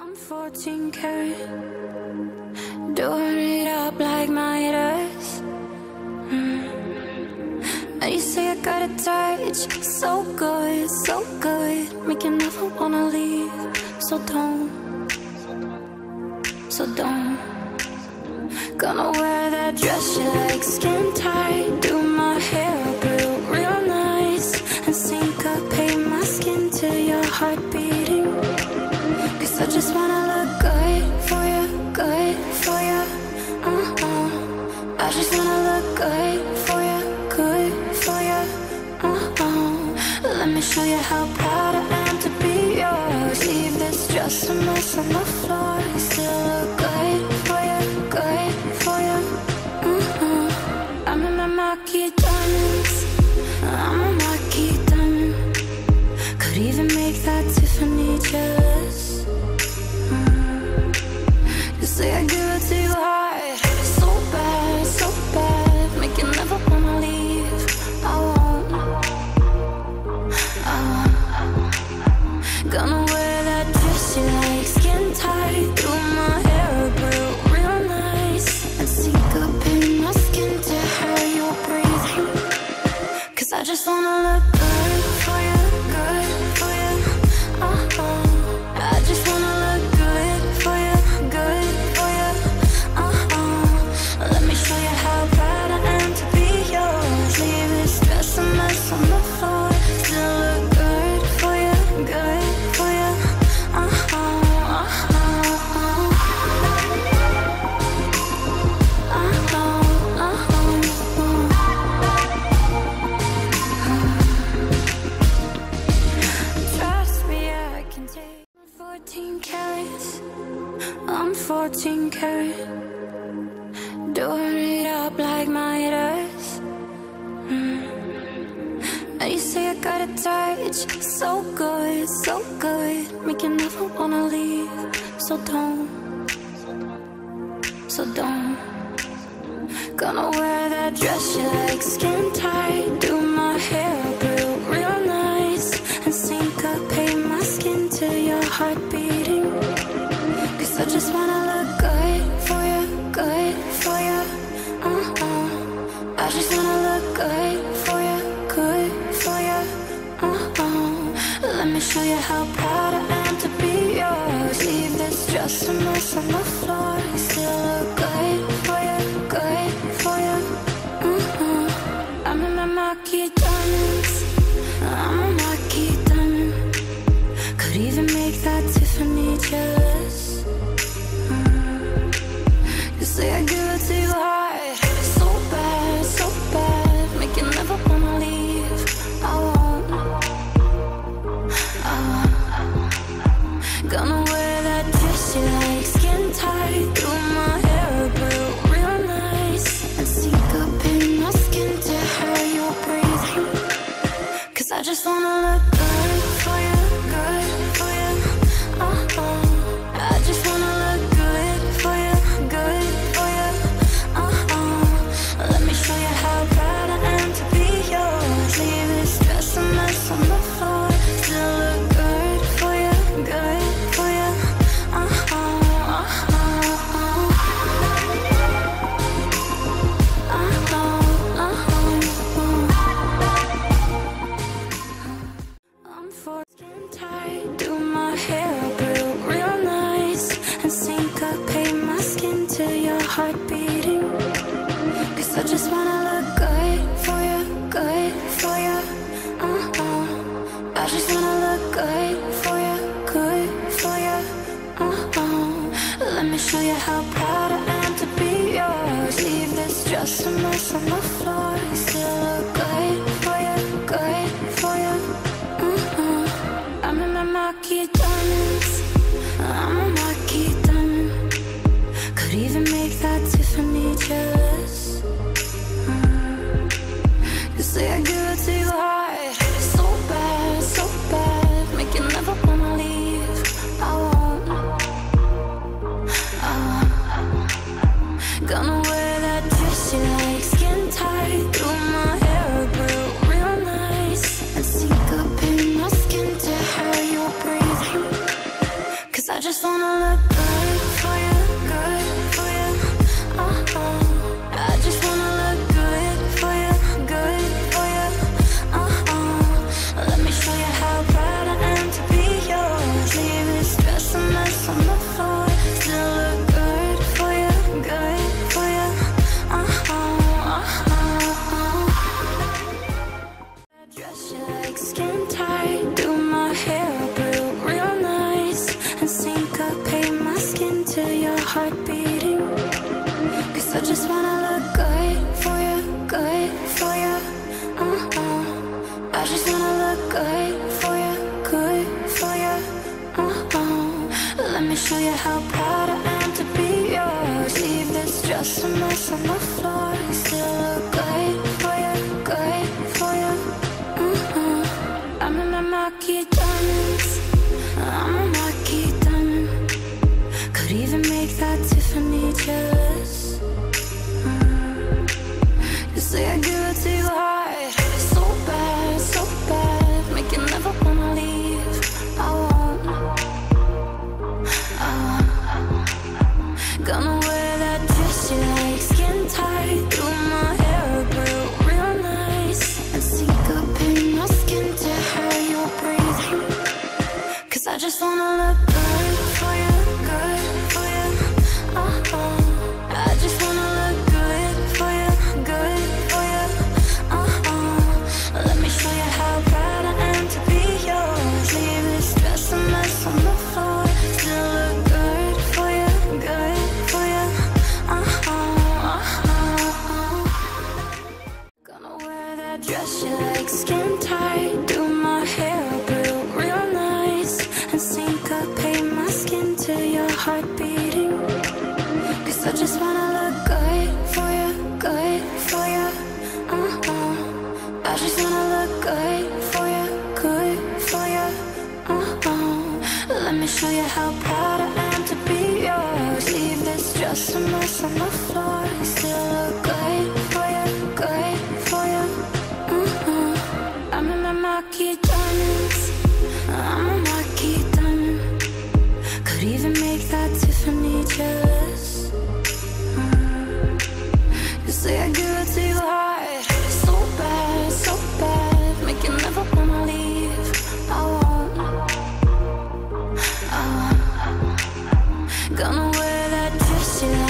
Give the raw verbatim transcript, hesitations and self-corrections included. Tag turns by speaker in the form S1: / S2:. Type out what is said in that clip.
S1: I'm fourteen karat, doing it up like my dress. mm. And you say I got a touch, so good, so good, make you never wanna leave. So don't, so don't. Gonna wear that dress you like, skin tight, do my hair up real, real nice, and syncopate my skin to your heart beating. Cause I just wanna look good for you, good for you, uh-uh. I just wanna look good for you, good for you, uh-uh. Let me show you how proud I am to be yours. Leave this dress a mess on the floor, still look good for you, good for you, uh-uh. I'm in my marquee diamonds, I'm a marquee diamond. Could even make that Tiffany jealous. mm. You say I give it to you hard, so bad, so bad, make you never wanna leave. I won't, I won't. Gonna wear that dress you like, skin tight, do my hair up real, real nice, and syncopate my skin to how you're breathing. Cause I just wanna look good for you, good for you, uh-uh. I just wanna look good for you, good for you, uh-uh. Let me show you how proud I am to be yours. Leave this dress a mess on the floor, still look good for you, good for you, uh-uh, uh-uh, uh-uh, uh-uh. Trust me, I can take fourteen carats, I'm fourteen karat, doing it up like my dress. mm. And you say I got a touch, so good, so good, make you never wanna leave. So don't, so don't. Gonna wear that dress you like, skin tight, do my hair up real, real nice, and syncopate my skin to your heart beating. Cause I just wanna look good for you, good for you, uh-uh. I just wanna look good for you, good for you, uh-uh. Let me show you how proud I am to be yours. Leave this dress a mess on the floor, still look good for you, good for you, uh-uh. I'm in my marquee diamonds, I'm a marquee diamond. Could even make that Tiffany jealous. mm. You say I give it to you hard, so bad, so bad, make you never wanna leave. I won't, I won't. Gonna wear that dress you like, skin tight, do my hair up real, real nice, and syncopate my skin to how you're breathing. Cause I just wanna look good for you, good for you, uh-uh. I just wanna look good for you, good for you, uh-uh. Let me show you how proud I am to be yours. Leave this dress a mess on the floor, still look good for you, good for you, uh-uh, uh-uh, uh-uh, uh-uh. I'm for skin tight, do my hair up real, real nice, and syncopate my skin to your heart beating. Cause I just wanna look good for you, good for you, uh-uh. I just wanna look good for you, good for you, uh-uh. Let me show you how proud I am to be yours. Leave this dress a mess on the floor, still look good for you, good for you, uh-uh. I'm in my marquee diamonds, I'm a marquee diamond. Could even make that Tiffany jealous. mm. You say I give it to you hard, so bad, so bad, make you never wanna leave. I won't, I won't. Gonna wear that dress you like, skin tight, do just wanna look good for you, good for you. Uh-uh. I just wanna look good for you, good for you. Uh-uh. Let me show you how proud I am to be yours. Leave this dress a mess on the floor. Still look good for you, good for you. Uh-uh, uh-uh. That dress you like skin tight. Do my hair up real, real nice. And syncopate my skin to your heart beating. Cause I just wanna look good for you, good for you. Uh-uh. I just wanna look good for you, good for you. Uh-uh. Let me show you how proud I am to be yours. Leave this dress a mess on the floor. Still look good for you, good for you. Uh-uh. I'm in my marquee diamonds. I'm a marquee diamond. Could even make that Tiffany jealous. Mm. You say I give it to you hard. So bad, so bad. Make you never wanna leave. I won't. I won't. Gonna wear that dress you like skin tight. Do my hair up real, real nice. And syncopate my skin to how you're breathing. Cause I just wanna look good for you, good for you. Uh-uh. I just wanna look good for you, good for you. Uh-uh. Let me show you how proud I am to be yours. Leave this dress a mess on the floor. Still look good for you, good for you. Uh-uh, uh-uh. Gonna wear that dress you like skin tight. Do my hair up real, real nice. And syncopate my skin to your heart beating. Cause I just wanna look good for you, good for you. Uh-uh. I just wanna look good for you, good for you. Uh-uh. Let me show you how proud I am to be yours. Leave this dress a mess on the floor. Still look good for you, good for you. Uh-uh. I'm in my marquee diamonds. I'm a marquee diamond. Could even make that Tiffany jealous. Mm. You say I give it to you hard. So bad, so bad. Make you never wanna leave. I won't. I won't. Gonna wear that dress you like